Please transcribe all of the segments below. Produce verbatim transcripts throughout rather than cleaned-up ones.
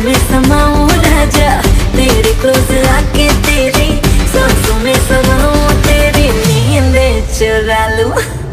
में समाऊं राजा, तेरे क्लोज आके तेरी सांसों में समाऊं, तेरी नींद चुरा लूं।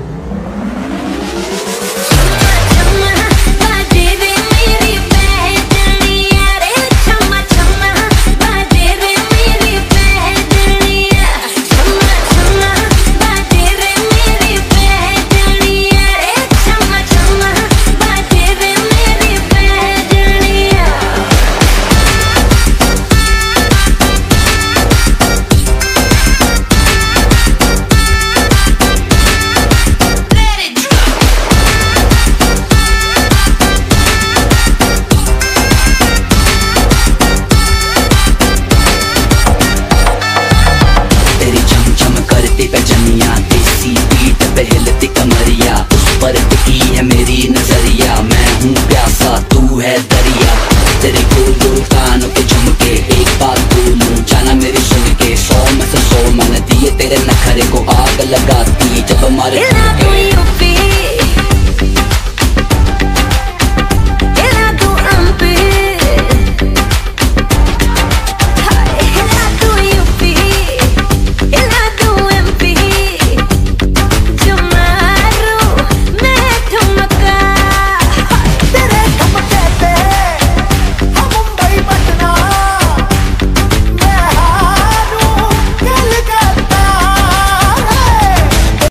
देसी बीट पे हिलती कमरिया, उस पर टिकी है मेरी नजरिया। मैं हूँ प्यासा तू है दरिया, तेरे गोल कानों के झुमके एक बात बोलूं जाना मेरी सुन के। सौ में से सौ मैंने दिए तेरे नखरे को आग लगाती जब हमारे